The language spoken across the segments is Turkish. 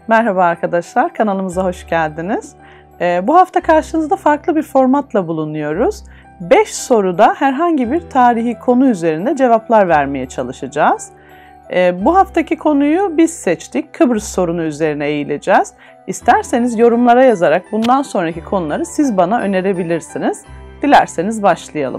Merhaba arkadaşlar, kanalımıza hoş geldiniz. Bu hafta karşınızda farklı bir formatla bulunuyoruz. 5 soruda herhangi bir tarihi konu üzerinde cevaplar vermeye çalışacağız. Bu haftaki konuyu biz seçtik. Kıbrıs sorunu üzerine eğileceğiz. İsterseniz yorumlara yazarak bundan sonraki konuları siz bana önerebilirsiniz. Dilerseniz başlayalım.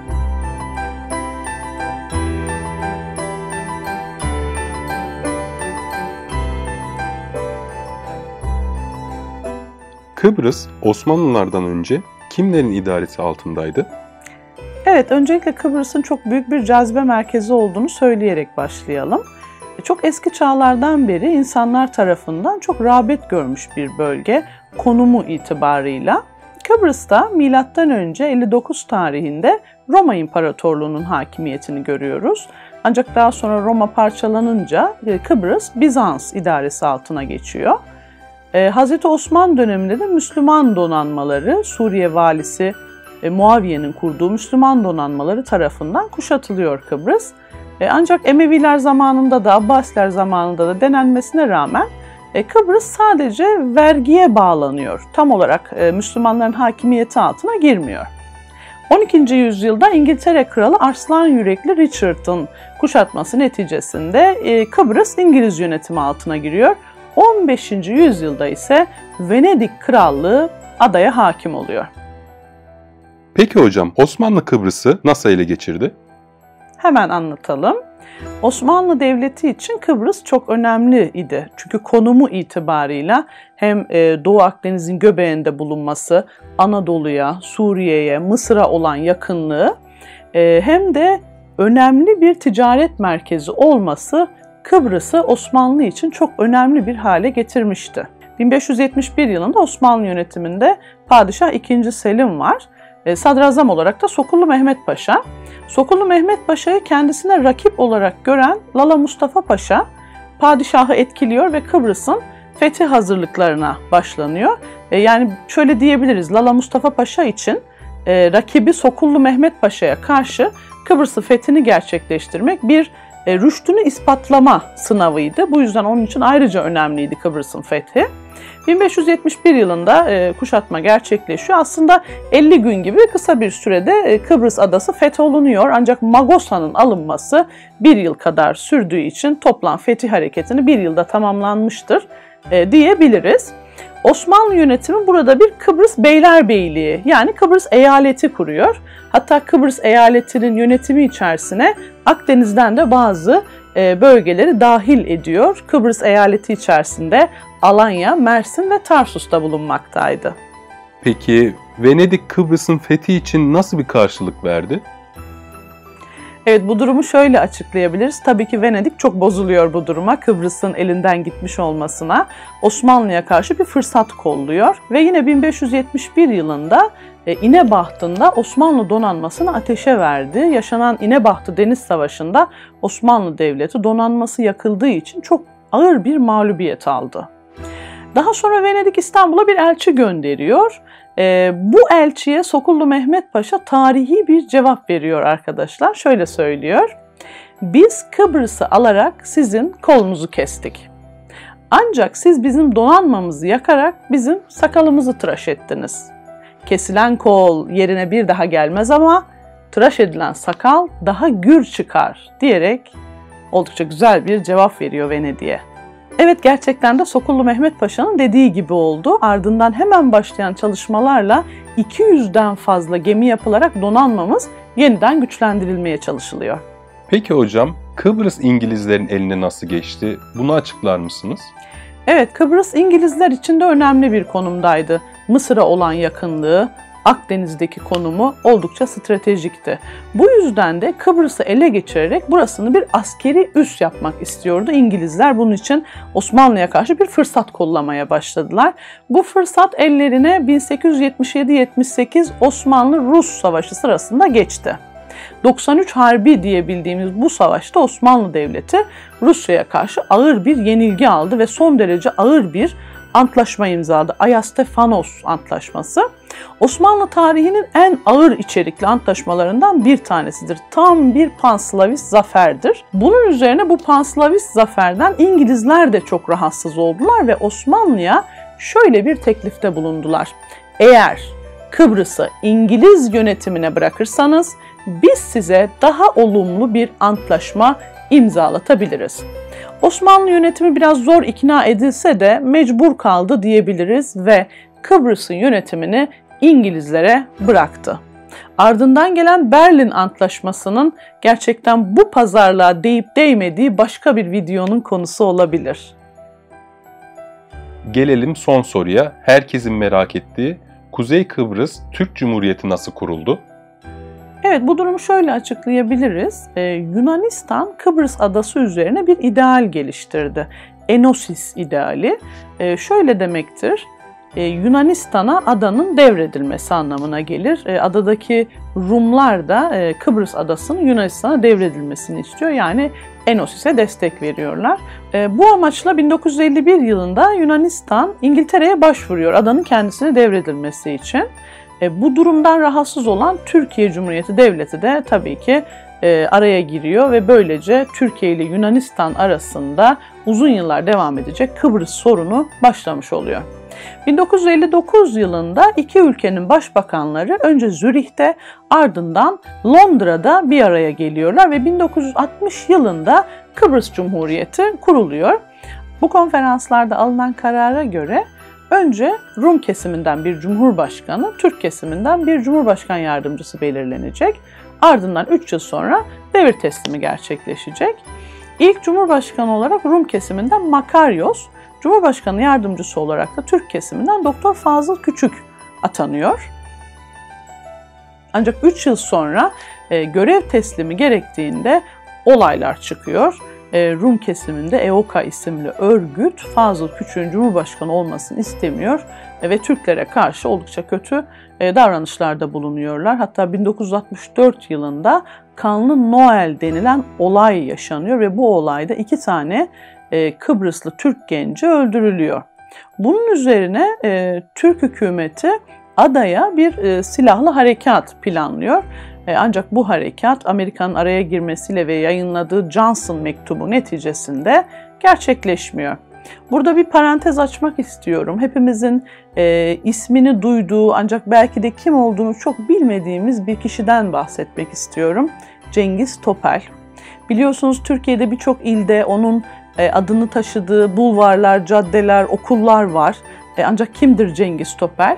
Kıbrıs, Osmanlılardan önce kimlerin idaresi altındaydı? Evet, öncelikle Kıbrıs'ın çok büyük bir cazibe merkezi olduğunu söyleyerek başlayalım. Çok eski çağlardan beri insanlar tarafından çok rağbet görmüş bir bölge konumu itibarıyla. Kıbrıs'ta M.Ö. 59 tarihinde Roma İmparatorluğu'nun hakimiyetini görüyoruz. Ancak daha sonra Roma parçalanınca Kıbrıs Bizans idaresi altına geçiyor. Hazreti Osman döneminde de Müslüman donanmaları, Suriye valisi Muaviye'nin kurduğu Müslüman donanmaları tarafından kuşatılıyor Kıbrıs. Ancak Emeviler zamanında da Abbasiler zamanında da denenmesine rağmen Kıbrıs sadece vergiye bağlanıyor. Tam olarak Müslümanların hakimiyeti altına girmiyor. 12. yüzyılda İngiltere Kralı Arslan Yürekli Richard'ın kuşatması neticesinde Kıbrıs İngiliz yönetimi altına giriyor. 15. yüzyılda ise Venedik Krallığı adaya hakim oluyor. Peki hocam, Osmanlı Kıbrıs'ı nasıl ele geçirdi? Hemen anlatalım. Osmanlı Devleti için Kıbrıs çok önemli idi. Çünkü konumu itibarıyla hem Doğu Akdeniz'in göbeğinde bulunması, Anadolu'ya, Suriye'ye, Mısır'a olan yakınlığı hem de önemli bir ticaret merkezi olması Kıbrıs'ı Osmanlı için çok önemli bir hale getirmişti. 1571 yılında Osmanlı yönetiminde Padişah II. Selim var. Sadrazam olarak da Sokullu Mehmet Paşa. Sokullu Mehmet Paşa'yı kendisine rakip olarak gören Lala Mustafa Paşa, padişahı etkiliyor ve Kıbrıs'ın fethi hazırlıklarına başlanıyor. Yani şöyle diyebiliriz, Lala Mustafa Paşa için rakibi Sokullu Mehmet Paşa'ya karşı Kıbrıs'ın fethini gerçekleştirmek bir rüştünü ispatlama sınavıydı. Bu yüzden onun için ayrıca önemliydi Kıbrıs'ın fethi. 1571 yılında kuşatma gerçekleşiyor. Aslında 50 gün gibi kısa bir sürede Kıbrıs adası fetholunuyor. Ancak Magosa'nın alınması bir yıl kadar sürdüğü için toplam fetih hareketini bir yılda tamamlanmıştır diyebiliriz. Osmanlı yönetimi burada bir Kıbrıs Beylerbeyliği yani Kıbrıs eyaleti kuruyor. Hatta Kıbrıs eyaletinin yönetimi içerisine Akdeniz'den de bazı bölgeleri dahil ediyor. Kıbrıs eyaleti içerisinde Alanya, Mersin ve Tarsus'ta bulunmaktaydı. Peki Venedik Kıbrıs'ın fethi için nasıl bir karşılık verdi? Evet, bu durumu şöyle açıklayabiliriz. Tabii ki Venedik çok bozuluyor bu duruma, Kıbrıs'ın elinden gitmiş olmasına. Osmanlı'ya karşı bir fırsat kolluyor ve yine 1571 yılında İnebahtı'nda Osmanlı donanmasını ateşe verdi. Yaşanan İnebahtı Deniz Savaşı'nda Osmanlı Devleti donanması yakıldığı için çok ağır bir mağlubiyet aldı. Daha sonra Venedik İstanbul'a bir elçi gönderiyor. Bu elçiye Sokullu Mehmet Paşa tarihi bir cevap veriyor arkadaşlar. Şöyle söylüyor: "Biz Kıbrıs'ı alarak sizin kolunuzu kestik. Ancak siz bizim donanmamızı yakarak bizim sakalımızı tıraş ettiniz. Kesilen kol yerine bir daha gelmez ama tıraş edilen sakal daha gür çıkar" diyerek oldukça güzel bir cevap veriyor Venedik'e. Evet, gerçekten de Sokullu Mehmet Paşa'nın dediği gibi oldu. Ardından hemen başlayan çalışmalarla 200'den fazla gemi yapılarak donanmamız yeniden güçlendirilmeye çalışılıyor. Peki hocam, Kıbrıs İngilizlerin eline nasıl geçti? Bunu açıklar mısınız? Evet, Kıbrıs İngilizler için de önemli bir konumdaydı. Mısır'a olan yakınlığı, Akdeniz'deki konumu oldukça stratejikti. Bu yüzden de Kıbrıs'ı ele geçirerek burasını bir askeri üs yapmak istiyordu İngilizler. Bunun için Osmanlı'ya karşı bir fırsat kollamaya başladılar. Bu fırsat ellerine 1877-78 Osmanlı-Rus Savaşı sırasında geçti. 93 Harbi diye bildiğimiz bu savaşta Osmanlı Devleti Rusya'ya karşı ağır bir yenilgi aldı ve son derece ağır bir antlaşma imzaladı. Ayastefanos Antlaşması. Osmanlı tarihinin en ağır içerikli antlaşmalarından bir tanesidir. Tam bir panslavist zaferdir. Bunun üzerine bu panslavist zaferden İngilizler de çok rahatsız oldular ve Osmanlı'ya şöyle bir teklifte bulundular. Eğer Kıbrıs'ı İngiliz yönetimine bırakırsanız biz size daha olumlu bir antlaşma imzalatabiliriz. Osmanlı yönetimi biraz zor ikna edilse de mecbur kaldı diyebiliriz ve Kıbrıs'ın yönetimini İngilizlere bıraktı. Ardından gelen Berlin Antlaşması'nın gerçekten bu pazarlığa değip değmediği başka bir videonun konusu olabilir. Gelelim son soruya. Herkesin merak ettiği Kuzey Kıbrıs Türk Cumhuriyeti nasıl kuruldu? Evet, bu durumu şöyle açıklayabiliriz. Yunanistan Kıbrıs adası üzerine bir ideal geliştirdi. Enosis ideali. Şöyle demektir. Yunanistan'a adanın devredilmesi anlamına gelir. Adadaki Rumlar da Kıbrıs adasının Yunanistan'a devredilmesini istiyor. Yani Enosis'e destek veriyorlar. Bu amaçla 1951 yılında Yunanistan İngiltere'ye başvuruyor adanın kendisine devredilmesi için. Bu durumdan rahatsız olan Türkiye Cumhuriyeti Devleti de tabii ki araya giriyor ve böylece Türkiye ile Yunanistan arasında uzun yıllar devam edecek Kıbrıs sorunu başlamış oluyor. 1959 yılında iki ülkenin başbakanları önce Zürih'te ardından Londra'da bir araya geliyorlar ve 1960 yılında Kıbrıs Cumhuriyeti kuruluyor. Bu konferanslarda alınan karara göre önce Rum kesiminden bir cumhurbaşkanı, Türk kesiminden bir cumhurbaşkan yardımcısı belirlenecek. Ardından 3 yıl sonra devir teslimi gerçekleşecek. İlk cumhurbaşkanı olarak Rum kesiminden Makaryos, cumhurbaşkanı yardımcısı olarak da Türk kesiminden Doktor Fazıl Küçük atanıyor. Ancak 3 yıl sonra görev teslimi gerektiğinde olaylar çıkıyor. Rum kesiminde EOKA isimli örgüt Fazıl Küçük'ün Cumhurbaşkanı olmasını istemiyor ve Türklere karşı oldukça kötü davranışlarda bulunuyorlar. Hatta 1964 yılında Kanlı Noel denilen olay yaşanıyor ve bu olayda 2 tane Kıbrıslı Türk genci öldürülüyor. Bunun üzerine Türk hükümeti adaya bir silahlı harekat planlıyor. Ancak bu harekat Amerika'nın araya girmesiyle ve yayınladığı Johnson mektubu neticesinde gerçekleşmiyor. Burada bir parantez açmak istiyorum. Hepimizin ismini duyduğu ancak belki de kim olduğunu çok bilmediğimiz bir kişiden bahsetmek istiyorum. Cengiz Topel. Biliyorsunuz Türkiye'de birçok ilde onun adını taşıdığı bulvarlar, caddeler, okullar var. Ancak kimdir Cengiz Topel?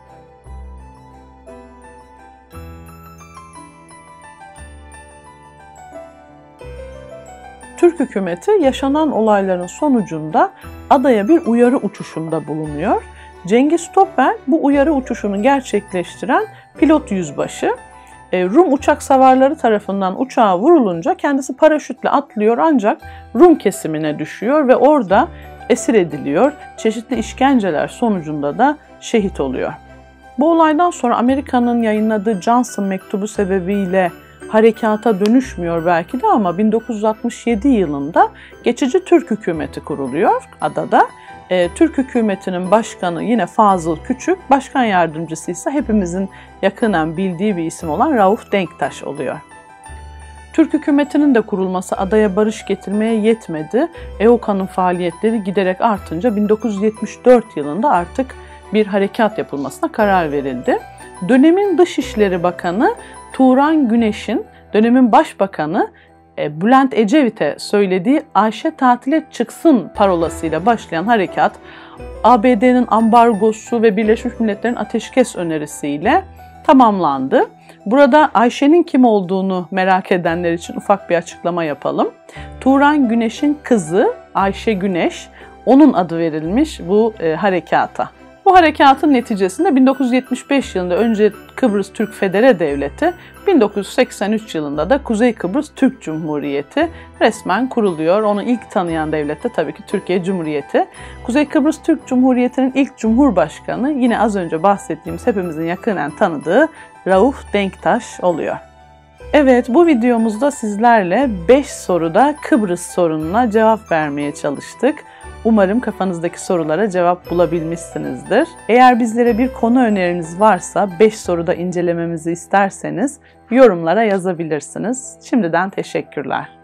Türk hükümeti yaşanan olayların sonucunda adaya bir uyarı uçuşunda bulunuyor. Cengiz Topel bu uyarı uçuşunu gerçekleştiren pilot yüzbaşı. Rum uçak savarları tarafından uçağa vurulunca kendisi paraşütle atlıyor ancak Rum kesimine düşüyor ve orada esir ediliyor. Çeşitli işkenceler sonucunda da şehit oluyor. Bu olaydan sonra Amerika'nın yayınladığı Johnson mektubu sebebiyle harekata dönüşmüyor belki de ama 1967 yılında geçici Türk hükümeti kuruluyor adada. Türk hükümetinin başkanı yine Fazıl Küçük, başkan yardımcısı ise hepimizin yakından bildiği bir isim olan Rauf Denktaş oluyor. Türk hükümetinin de kurulması adaya barış getirmeye yetmedi. EOKA'nın faaliyetleri giderek artınca 1974 yılında artık bir harekat yapılmasına karar verildi. Dönemin Dışişleri Bakanı Turan Güneş'in dönemin Başbakanı Bülent Ecevit'e söylediği Ayşe tatile çıksın parolasıyla başlayan harekat ABD'nin ambargosu ve Birleşmiş Milletler'in ateşkes önerisiyle tamamlandı. Burada Ayşe'nin kim olduğunu merak edenler için ufak bir açıklama yapalım. Turan Güneş'in kızı Ayşe Güneş, onun adı verilmiş bu harekata. Bu harekatın neticesinde 1975 yılında önce Kıbrıs Türk Federe Devleti, 1983 yılında da Kuzey Kıbrıs Türk Cumhuriyeti resmen kuruluyor. Onu ilk tanıyan devlet de tabii ki Türkiye Cumhuriyeti. Kuzey Kıbrıs Türk Cumhuriyeti'nin ilk cumhurbaşkanı yine az önce bahsettiğimiz hepimizin yakinen tanıdığı Rauf Denktaş oluyor. Evet, bu videomuzda sizlerle 5 soruda Kıbrıs sorununa cevap vermeye çalıştık. Umarım kafanızdaki sorulara cevap bulabilmişsinizdir. Eğer bizlere bir konu öneriniz varsa 5 soruda incelememizi isterseniz yorumlara yazabilirsiniz. Şimdiden teşekkürler.